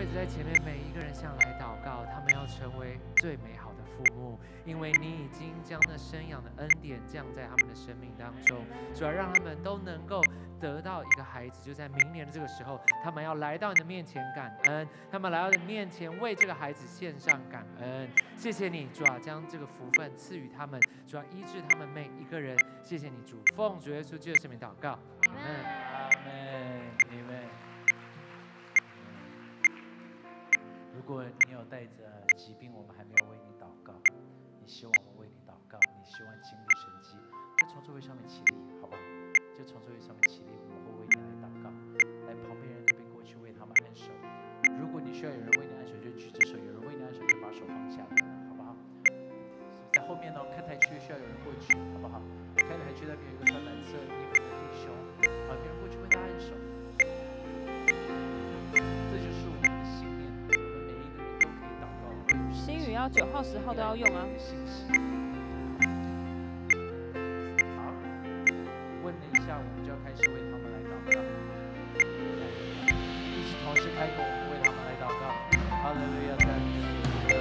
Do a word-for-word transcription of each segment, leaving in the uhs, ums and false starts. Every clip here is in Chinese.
就在前面每一个人向来祷告，他们要成为最美好的父母，因为你已经将那生养的恩典降在他们的生命当中，主要让他们都能够得到一个孩子。就在明年的这个时候，他们要来到你的面前感恩，他们来到你的面前为这个孩子献上感恩。谢谢你，主啊，将这个福分赐予他们，主啊，医治他们每一个人。谢谢你，主，奉主耶稣基督的圣名祷告，阿门， 阿门，阿门。如果你有带着疾病，我们还没有为你祷告，你希望我为你祷告，你希望经历神迹，就从座位上面起立，好不好？就从座位上面起立，我们会为你来祷告。来，旁边人那边过去为他们按手。如果你需要有人为你按手，就举着手；有人为你按手，就把手放下来，好不好？在后面呢，看台区需要有人过去，好不好？看台区那边有一个穿蓝色衣服的弟兄，啊，别人过去为他按手。这就是我们的信念，我们每一个人都可以祷告。 新语要九号、十号都要用啊。 信息。好，问了一下，我们就要开始为他们来祷告。一起同时开口，我们为他们来祷告。哈利路亚，赞美主。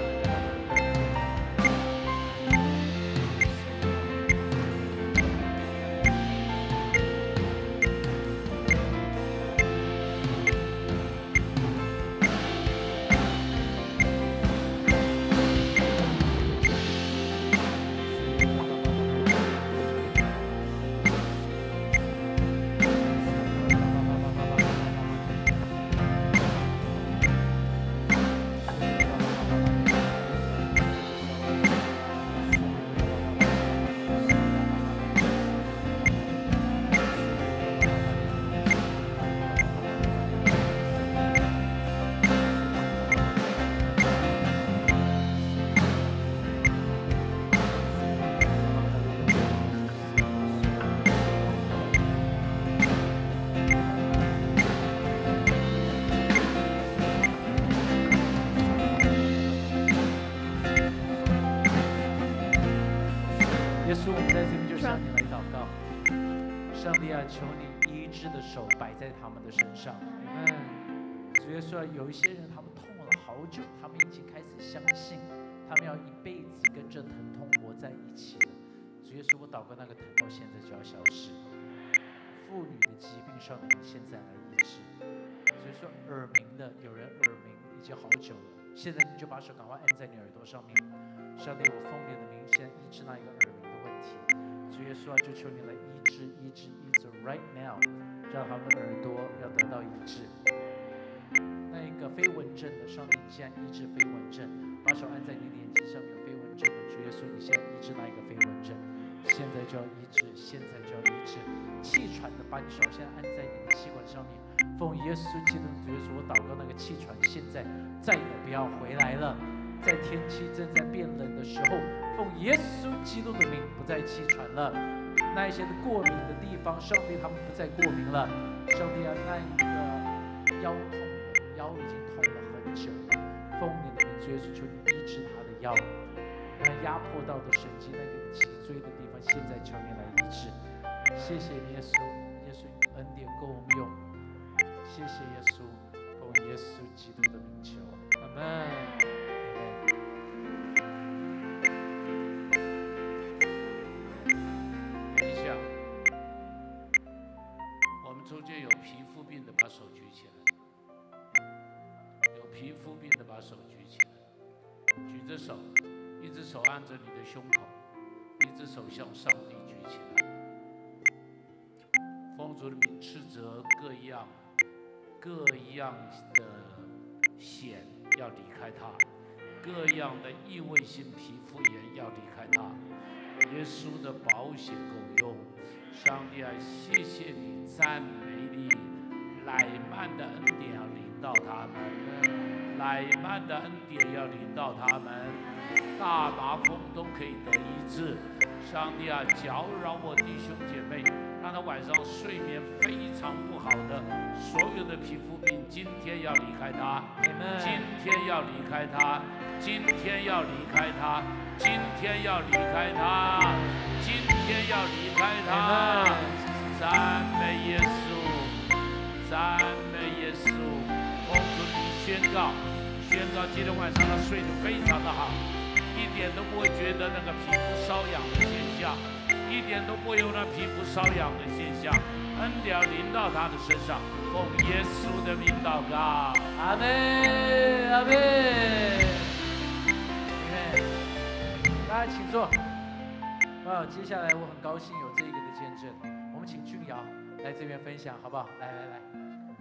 耶稣，我们在这边就向你来祷告。上帝啊，求你医治的手摆在他们的身上。嗯，主耶稣啊，有一些人他们痛了好久，他们已经开始相信，他们要一辈子跟这疼痛活在一起了。主耶稣，我祷告那个疼痛现在就要消失。妇女的疾病，上帝现在来医治。所以说耳鸣的，有人耳鸣已经好久了，现在你就把手赶快按在你耳朵上面。上帝，我奉你的名，现在医治那一个耳鸣的问题。主耶稣啊，就求你来医治、医治、医治 ，right now， 让他们的耳朵要得到医治。那一个飞蚊症的，上帝现在医治飞蚊症，把手按在你眼睛上面有飞蚊症的，主耶稣，你现在医治那一个飞蚊症，现在就要医治，现在就要医治。气喘的，把你手现在按在你的气管上面，奉耶稣基督的主耶稣，我祷告那个气喘现在再也不要回来了。在天气正在变冷的时候，奉耶稣基督的名，不再气喘了。那一些的过敏的地方，上帝他们不再过敏了。上帝啊，那一个腰痛，腰已经痛了很久，奉你的名，主耶稣，求你医治他的腰。那压迫到的神经，那个脊椎的地方，现在求你来医治。谢谢耶稣，耶稣恩典够我们用。谢谢耶稣，奉耶稣基督的名求，阿门。 中间有皮肤病的，把手举起来；有皮肤病的，把手举起来。举着手，一只手按着你的胸口，一只手向上帝举起来。奉主的名斥责各样各样的癣要离开他，各样的异位性皮肤炎要离开他。耶稣的宝血够用。上帝啊，谢谢你，赞美你，乃曼的恩典要临到他们，乃曼的恩典要临到他们，大麻风都可以得医治。上帝啊，搅扰我弟兄姐妹，让他晚上睡眠非常不好的，所有的皮肤病，今天要离开他，今天要离开他，今天要离开他，今天要离开他。今天要离开他，赞美耶稣，赞美耶稣。奉主名宣告， 告，宣告今天晚上他睡得非常的好，一点都不会觉得那个皮肤瘙痒的现象，一点都不会有那皮肤瘙痒的现象，恩典临到他的身上，奉耶稣的名祷告， 阿门，阿门，阿门。大家请坐。哇，接下来我很高兴有这个的见证，我们请俊尧来这边分享，好不好？来来来。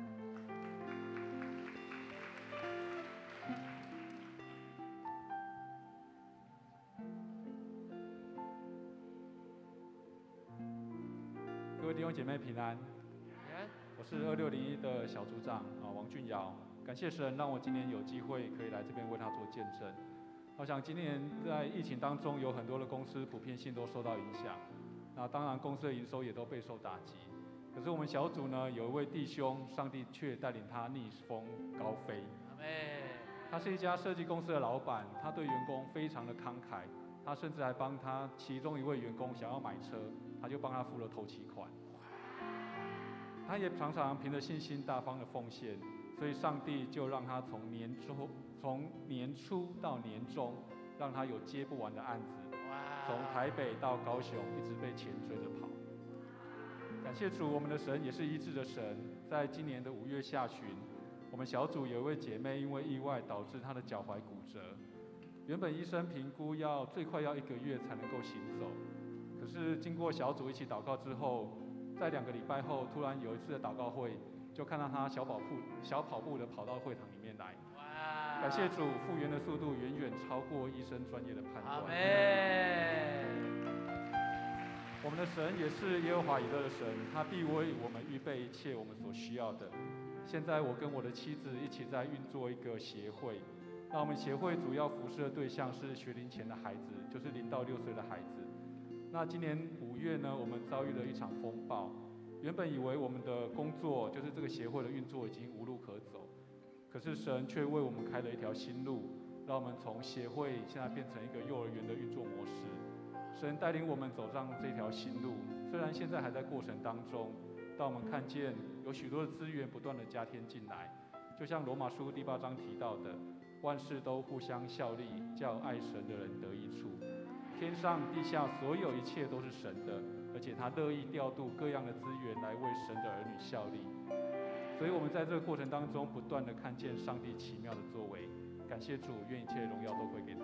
各位弟兄姐妹平安，我是二六零一的小组长啊王俊尧，感谢神让我今年有机会可以来这边为他做见证。我想今年在疫情当中，有很多的公司普遍性都受到影响，那当然公司的营收也都备受打击。可是我们小组呢，有一位弟兄，上帝却带领他逆风高飞。他是一家设计公司的老板，他对员工非常的慷慨，他甚至还帮他其中一位员工想要买车，他就帮他付了头期款。他也常常凭着信心大方的奉献，所以上帝就让他从年初从年初到年终，让他有接不完的案子，从台北到高雄一直被钱追着跑。感谢主，我们的神也是医治的神。在今年的五月下旬，我们小组有一位姐妹因为意外导致她的脚踝骨折，原本医生评估要最快要一个月才能够行走，可是经过小组一起祷告之后，在两个礼拜后，突然有一次的祷告会，就看到她小跑步小跑步的跑到会堂里面来。感谢主，复原的速度远远超过医生专业的判断。阿们。我们的神也是耶和华以勒的神，他必为我们预备一切我们所需要的。现在我跟我的妻子一起在运作一个协会，那我们协会主要服侍的对象是学龄前的孩子，就是零到六岁的孩子。那今年五月呢，我们遭遇了一场风暴，原本以为我们的工作就是这个协会的运作已经无路可走，可是神却为我们开了一条新路，让我们从协会现在变成一个幼儿园的运作模式。神带领我们走上这条新路，虽然现在还在过程当中，但我们看见有许多的资源不断的加添进来，就像罗马书第八章提到的，万事都互相效力，叫爱神的人得益处。天上地下所有一切都是神的，而且他乐意调度各样的资源来为神的儿女效力。所以我们在这个过程当中，不断的看见上帝奇妙的作为。感谢主，愿一切荣耀都归给他。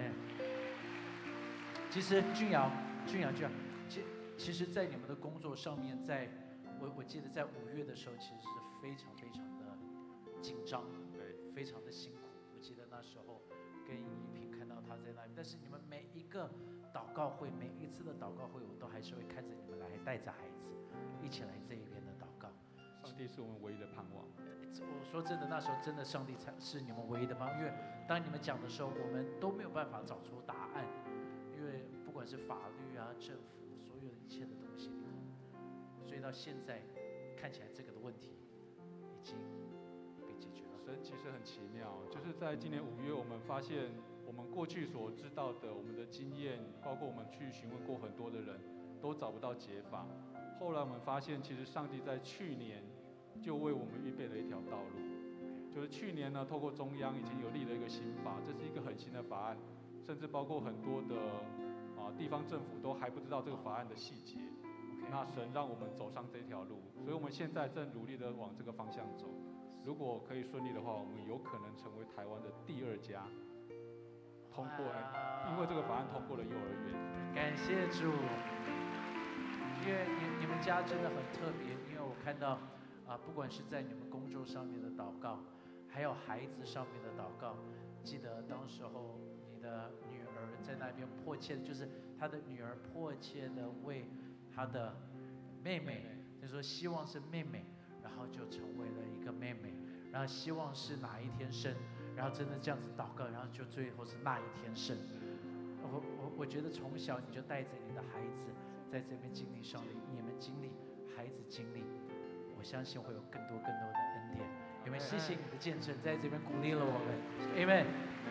其实俊尧，俊尧，俊尧，其其实，在你们的工作上面，在我我记得在五月的时候，其实是非常非常的紧张，对，非常的辛苦。我记得那时候跟怡萍看到他在那里，但是你们每一个祷告会，每一次的祷告会，我都还是会看着你们来，带着孩子一起来这一边的祷告。 上帝是我们唯一的盼望。 我说真的，那时候真的上帝才是你们唯一的盼望，因为当你们讲的时候，我们都没有办法找出答案。因为不管是法律啊、政府所有的一切的东西里头，所以到现在看起来这个的问题已经被解决了。 神其实很奇妙，就是在今年五月，我们发现我们过去所知道的，我们的经验，包括我们去询问过很多的人，都找不到解法。后来我们发现，其实上帝在去年就为我们预备了一条道路，就是去年呢，透过中央已经有立了一个新法，这是一个很新的法案。甚至包括很多的啊地方政府都还不知道这个法案的细节。那神让我们走上这条路，所以我们现在正努力的往这个方向走。如果可以顺利的话，我们有可能成为台湾的第二家通过，因为这个法案通过了幼儿园。 感谢主，因为你你们家真的很特别，因为我看到啊，不管是在你们工作上面的祷告，还有孩子上面的祷告，记得当时候。的女儿在那边迫切的，就是他的女儿迫切的为他的妹妹，就说希望是妹妹，然后就成为了一个妹妹，然后希望是哪一天生，然后真的这样子祷告，然后就最后是那一天生。我我我觉得从小你就带着你的孩子在这边经历上帝，你们经历，孩子经历，我相信会有更多更多的恩典。因为谢谢你的见证，在这边鼓励了我们 ，Amen。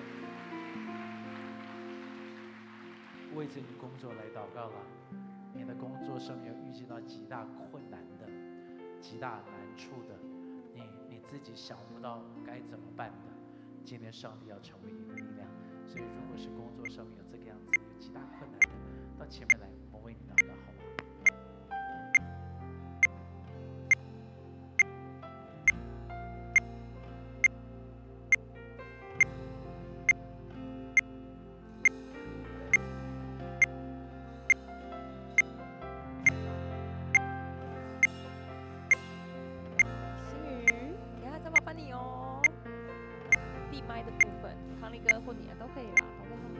为着你工作来祷告了，你的工作上面有遇见到极大困难的、极大难处的，你你自己想不到该怎么办的， 今天上帝要成为你的力量。所以，如果是工作上面有这个样子有极大困难的，到前面来，我们为你祷告，好不好？ 麦的部分，康利哥或你啊都可以啦，好不好？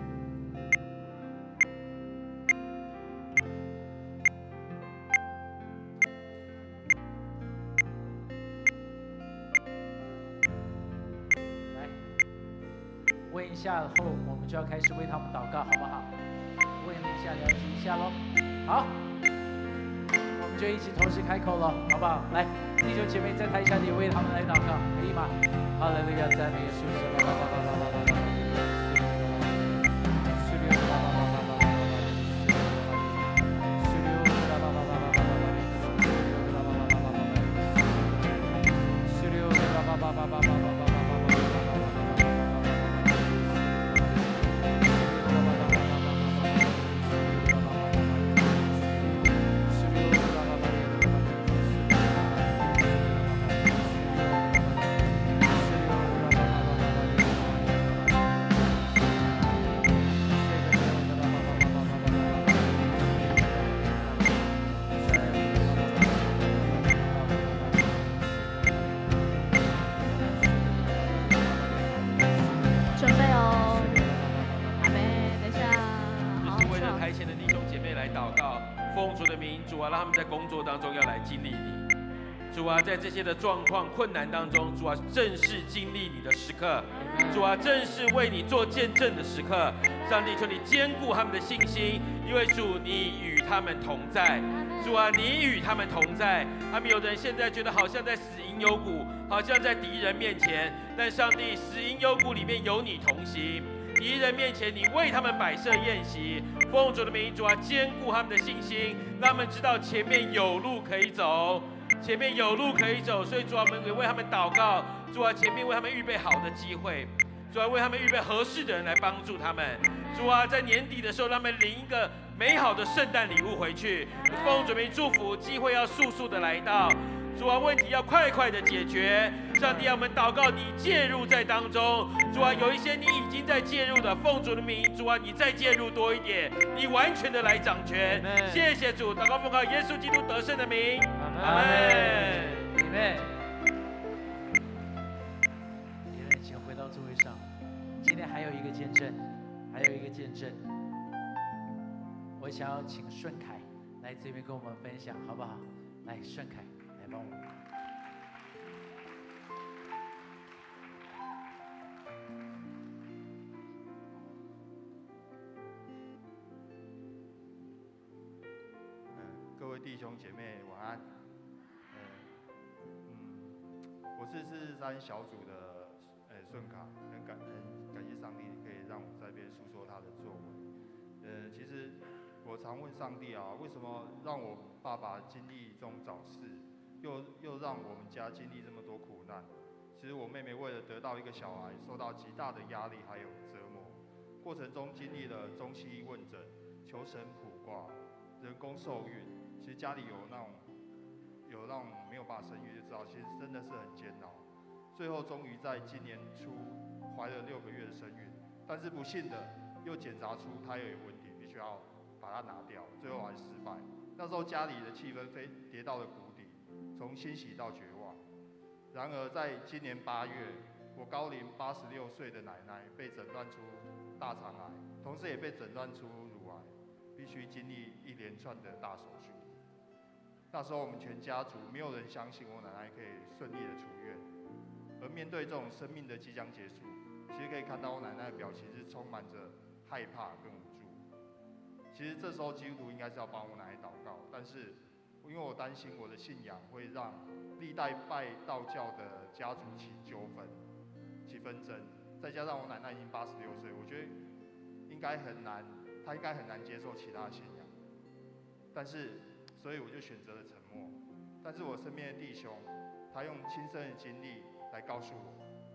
来，问一下后，我们就要开始为他们祷告，好不好？问一下，了解一下喽。好，我们就一起同时开口了，好不好？来，弟兄姐妹在台下你为他们来祷告，可以吗？哈利路亚，赞美耶稣！吧吧吧吧吧吧吧。 主啊，让他们在工作当中要来经历你。主啊，在这些的状况困难当中，主啊，正是经历你的时刻。主啊，正是为你做见证的时刻。上帝，求你坚固他们的信心，因为主你与他们同在。主啊，你与他们同在。他们有的人现在觉得好像在死荫幽谷，好像在敌人面前，但上帝，死荫幽谷里面有你同行。敌人面前，你为他们摆设宴席。奉主的名，主啊，坚固他们的信心，让他们知道前面有路可以走，前面有路可以走。所以主啊，我们也为他们祷告，主啊，前面为他们预备好的机会，主啊，为他们预备合适的人来帮助他们。主啊，在年底的时候，让他们领一个美好的圣诞礼物回去。奉主的名祝福，机会要速速的来到。主啊，问题要快快的解决。上帝，让我们祷告，你介入在当中。主啊，有一些你已经在介入的，奉主的名，主啊，你再介入多一点，你完全的来掌权。谢谢主，祷告奉靠耶稣基督得胜的名，阿门。 阿门。你们请回到座位上。今天还有一个见证，还有一个见证，我想要请顺凯来这边跟我们分享，好不好？来，顺凯。帮我。 嗯，各位弟兄姐妹晚安。嗯嗯，我是四十三小组的呃顺卡，很感很感谢上帝可以让我在这边诉说他的作为。呃，其实我常问上帝啊，为什么让我爸爸经历这种早逝？又又让我们家经历这么多苦难。其实我妹妹为了得到一个小孩，受到极大的压力还有折磨，过程中经历了中西医问诊、求神卜卦、人工受孕。其实家里有那种有那种没有办法生育，就知道其实真的是很煎熬。最后终于在今年初怀了六个月的身孕，但是不幸的又检查出胎儿有问题，必须要把它拿掉，最后还失败。那时候家里的气氛非跌到了谷底。从欣喜到绝望。然而，在今年八月，我高龄八十六岁的奶奶被诊断出大肠癌，同时也被诊断出乳癌，必须经历一连串的大手术。那时候，我们全家族没有人相信我奶奶可以顺利的出院。而面对这种生命的即将结束，其实可以看到我奶奶的表情是充满着害怕跟无助。其实这时候基督徒应该是要帮我奶奶祷告，但是。因为我担心我的信仰会让历代拜道教的家族起纠纷、起纷争，再加上我奶奶已经八十六岁，我觉得应该很难，她应该很难接受其他的信仰。但是，所以我就选择了沉默。但是我身边的弟兄，他用亲身的经历来告诉我，而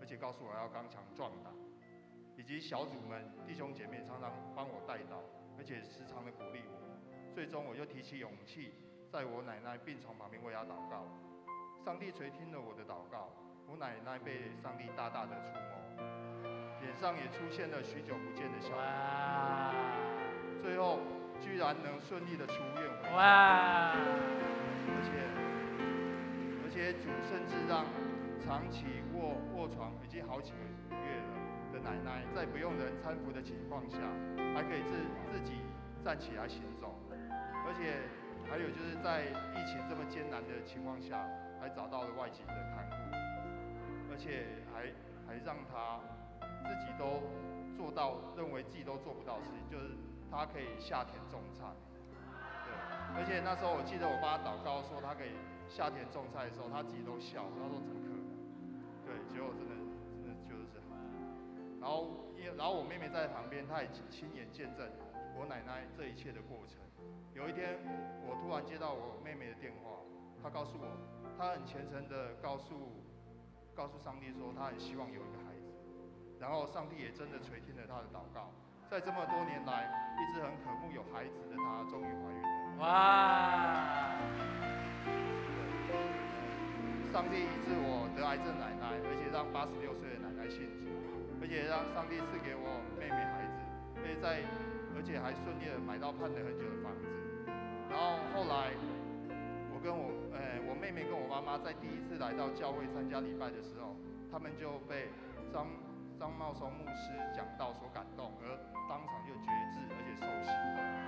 且告诉我要刚强壮胆，以及小组们弟兄姐妹常常帮我带祷，而且时常的鼓励我。最终我又提起勇气，在我奶奶病床旁边为她祷告。上帝垂听了我的祷告，我奶奶被上帝大大的触摸，脸上也出现了许久不见的笑容。最后居然能顺利的出院回家。而且而且主甚至让长期卧卧床已经好几个月了的奶奶，在不用人搀扶的情况下，还可以自自己站起来行走。而且还有就是在疫情这么艰难的情况下，还找到了外籍的看护，而且还还让他自己都做到认为自己都做不到的事情，就是他可以下田种菜。对，而且那时候我记得我帮他祷告说他可以下田种菜的时候，他自己都笑，他说怎么可能？对，结果真的真的就是好。然后因然后我妹妹在旁边，她也亲眼见证我奶奶这一切的过程。有一天，我突然接到我妹妹的电话，她告诉我，她很虔诚的告诉告诉上帝说，她很希望有一个孩子。然后上帝也真的垂听了她的祷告，在这么多年来一直很渴慕有孩子的她，终于怀孕了。哇！上帝医治我得癌症奶奶，而且让八十六岁的奶奶信主，而且让上帝赐给我妹妹孩子，而且在而且还顺利的买到盼了很久的房子。然后后来，我跟我呃我妹妹跟我妈妈在第一次来到教会参加礼拜的时候，他们就被张张茂松牧师讲道所感动，而当场就决志，而且受洗。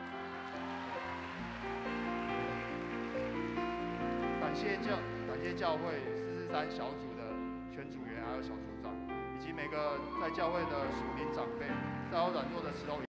感谢教感谢教会四四三小组的全组员还有小组长，以及每个在教会的属灵长辈，在我软弱的时候。